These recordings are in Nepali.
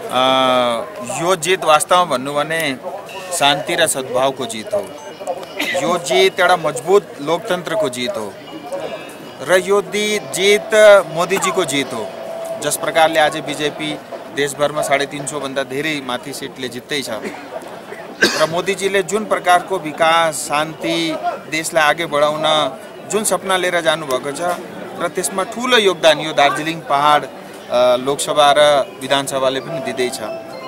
यो जित वास्तवमा भन्नु भने शान्ति र सद्भावको जित हो। यो जित एउटा मजबुत लोकतन्त्रको जित हो र यो जित मोदीजीको जित हो। जस प्रकारले आज बीजेपी देशभरमा 350 भन्दा धेरै माथि सिटले जित्दैछ र मोदीजीले जुन प्रकारको विकास शान्ति देशलाई अघि बढाउन जुन सपना लिएर जानुभएको छ र त्यसमा ठुलो योगदान यो दार्जिलिङ पहाड लोकसभा र विधानसभाले पनि दिँदैछ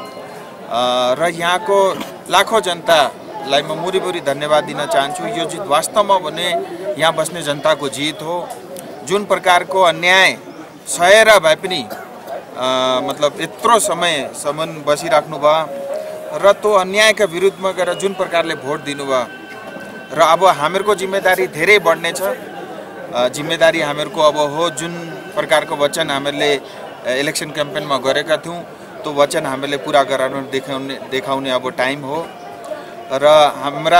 र यहाँको लाखौं जनतालाई म मुरीमुरी धन्यवाद दिन चाहन्छु। यो जित वास्तवमा भने यहाँ बस्ने जनताको जित हो। जुन प्रकारको अन्याय सहेर भए पनि मतलब यत्रो समयसम्म बसिराख्नु भयो र त्यो अन्यायका विरुद्धमा गएर जुन प्रकारले भोट दिनुभयो र अब हामीहरूको जिम्मेदारी धेरै बढ्नेछ। जिम्मेदारी हामीहरूको अब हो जुन प्रकारको वचन हामीले इलेक्सन क्याम्पेनमा गरेका थियौँ त्यो वचन हामीले पुरा गराउन देखाउने अब टाइम हो र हाम्रा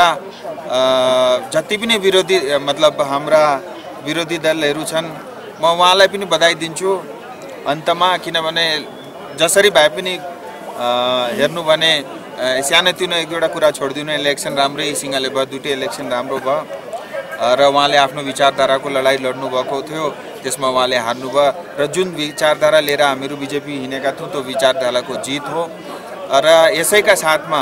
जति पनि विरोधी मतलब हाम्रा विरोधी दलहरू छन् म उहाँलाई पनि बधाई दिन्छु अन्तमा। किनभने जसरी भए पनि हेर्नु भने सानोतिनो एक दुईवटा कुरा छोडिदिनु, इलेक्सन राम्रैसँगले भयो, दुईटै इलेक्सन राम्रो भयो र उहाँले आफ्नो विचारधाराको लडाईँ लड्नु भएको थियो, त्यसमा उहाँले हार्नुभयो र जुन विचारधारा लिएर हामीहरू बीजेपी हिँडेका थियौँ त्यो विचारधाराको जित हो र यसैका साथमा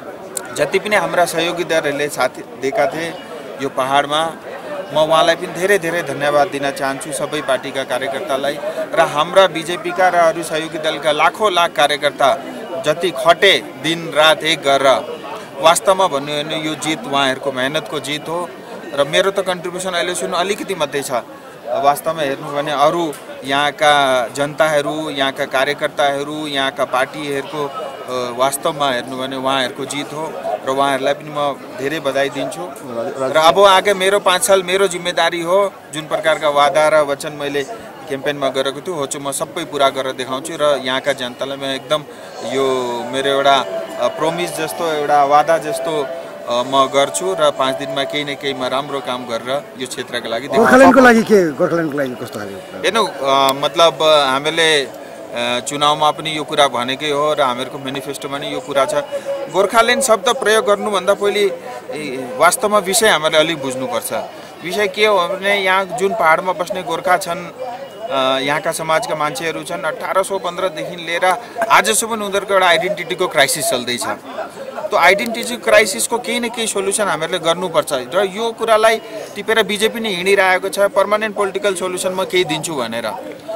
जति पनि हाम्रा सहयोगी दलहरूले साथ दिएका थिए यो पहाडमा म उहाँलाई पनि धेरै धेरै धन्यवाद दिन चाहन्छु, सबै पार्टीका कार्यकर्तालाई र हाम्रा बीजेपीका र अरू सहयोगी दलका लाखौं लाख कार्यकर्ता जति खटे दिन रात एक गरेर वास्तवमा भन्नु भने यो जित उहाँहरूको मेहनतको जित हो र मेरो त कन्ट्रिब्युसन अहिलेसम्म अलिकति मात्रै छ। वास्तवमा हेर्नु भने अरू यहाँका जनताहरू, यहाँका कार्यकर्ताहरू, यहाँका पार्टीहरूको वास्तवमा हेर्नु भने उहाँहरूको जित हो र उहाँहरूलाई पनि म धेरै बधाई दिन्छु र अब आगे मेरो 5 साल मेरो जिम्मेदारी हो। जुन प्रकारका वादा र वचन मैले क्याम्पेनमा गरेको थियो हो म सबै पुरा गरेर देखाउँछु र यहाँका जनतालाई म एकदम यो मेरो एउटा प्रोमिस जस्तो एउटा वादा जस्तो म गर्छु र 5 दिनमा केही न केही म राम्रो काम गरेर यो क्षेत्रका लागि गोर्खाल्यान्डको लागि के गोर्खाल्यान्डको लागि कस्तो खाले हेर्नु मतलब हामीले चुनावमा पनि यो कुरा भनेकै हो र हामीहरूको मेनिफेस्टोमा पनि यो कुरा छ। गोर्खाल्यान्ड शब्द प्रयोग गर्नुभन्दा पहिले वास्तवमा विषय हामीले अलिक बुझ्नुपर्छ। विषय के हो भने यहाँ जुन पहाडमा बस्ने गोर्खा छन्, यहाँका समाजका मान्छेहरू छन्, 1815 देखि लिएर आजसम्म उनीहरूको एउटा आइडेन्टिटीको क्राइसिस चल्दैछ। त्यो आइडेन्टिटी क्राइसिसको केही न केही सोल्युसन हामीहरूले गर्नुपर्छ र यो कुरालाई टिपेर बीजेपी नै हिँडिरहेको छ पर्मानेन्ट पोलिटिकल सोल्युसन म केही दिन्छु भनेर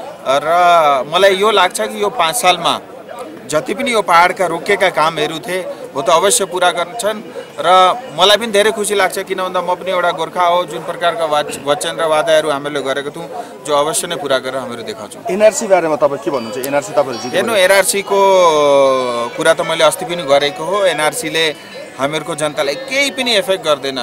र मलाई यो लाग्छ कि यो 5 सालमा जति पनि यो पहाडका रोकेका कामहरू थिए हो त अवश्य पुरा गर्छन् र मलाई पनि धेरै खुसी लाग्छ किन भन्दा म पनि एउटा गोर्खा हो। जुन प्रकारका वचन र वादाहरू हामीले गरेको थियौँ जो अवश्य नै पुरा गरेर हामीहरू देखाउँछौँ। एनआरसी बारेमा तपाईँ के भन्नुहुन्छ? एनआरसी तपाईँहरू हेर्नु एनआरसी को कुरा त मैले अस्ति पनि गरेको हो। एनआरसीले हामीहरूको जनतालाई केही पनि एफेक्ट गर्दैन,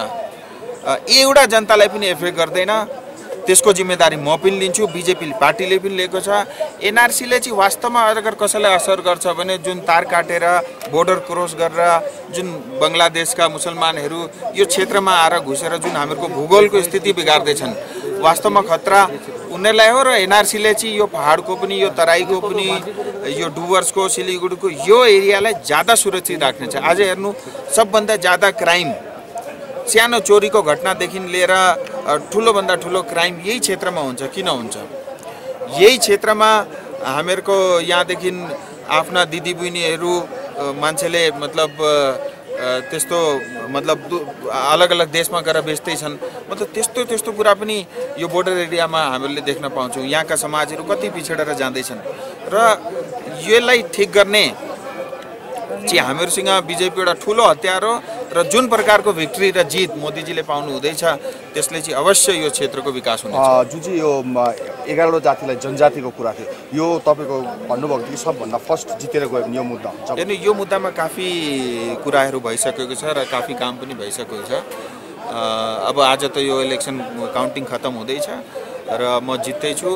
एउटा जनतालाई पनि एफेक्ट गर्दैन। त्यसको जिम्मेदारी म पनि लिन्छु, बीजेपी पार्टीले पनि लिएको छ। एनआरसीले चाहिँ वास्तवमा अगर कसैलाई असर गर्छ भने जुन तार काटेर बोर्डर क्रस गरेर जुन बङ्गलादेशका मुसलमानहरू यो क्षेत्रमा आएर घुसेर जुन हामीहरूको भूगोलको स्थिति बिगार्दैछन् वास्तवमा खतरा उनीहरूलाई हो र एनआरसीले चाहिँ यो पहाडको पनि यो तराईको पनि यो डुवर्सको सिलिगुडीको यो एरियालाई ज्यादा सुरक्षित राख्नेछ। आज हेर्नु सबभन्दा ज्यादा क्राइम सानो चोरीको घटनादेखि लिएर ठुलोभन्दा ठुलो क्राइम यही क्षेत्रमा हुन्छ। किन हुन्छ? यही क्षेत्रमा हामीहरूको यहाँदेखि आफ्ना दिदीबहिनीहरू मान्छेले मतलब त्यस्तो मतलब अलग अलग देशमा गएर बेच्दैछन्। मतलब त्यस्तो कुरा पनि यो बोर्डर एरियामा हामीले देख्न पाउँछौँ। यहाँका समाजहरू कति पिछडेर जाँदैछन् र यसलाई ठिक गर्ने चाहिँ हामीहरूसँग बीजेपी एउटा ठुलो हतियार हो र जुन प्रकारको भिक्ट्री र जित मोदीजीले पाउनु हुँदैछ त्यसले चाहिँ अवश्य यो क्षेत्रको विकास हुनेछ। जुन चाहिँ यो 11वटा जातिलाई जनजातिको कुरा थियो यो तपाईँको भन्नुभएको थियो कि सबभन्दा फर्स्ट जितेर गयो भने यो मुद्दा हुन्छ। हेर्नु यो मुद्दामा काफी कुराहरू भइसकेको छ र काफी काम पनि भइसकेको छ। अब आज त यो इलेक्सन काउन्टिङ खत्म हुँदैछ र म जित्दैछु,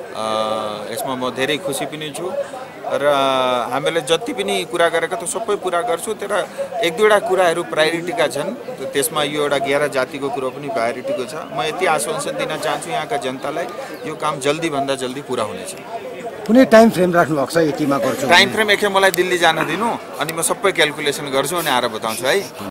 यसमा म धेरै खुसी पनि छु र हामीले जति पनि कुरा गरेका त सबै पुरा गर्छु। तर एक दुईवटा कुराहरू प्रायोरिटीका छन्, त्यसमा यो एउटा 11 जातिको कुरो पनि प्रायोरिटीको छ। म यति आश्वासन दिन चाहन्छु यहाँका जनतालाई यो काम जल्दी भन्दा जल्दी पुरा हुनेछ। कुनै टाइम फ्रेम राख्नु भएको छ यतिमा गर्छु टाइम फ्रेम एकखेप मलाई दिल्ली जान दिनु अनि म सबै क्याल्कुलेसन गर्छु अनि आएर बताउँछु है।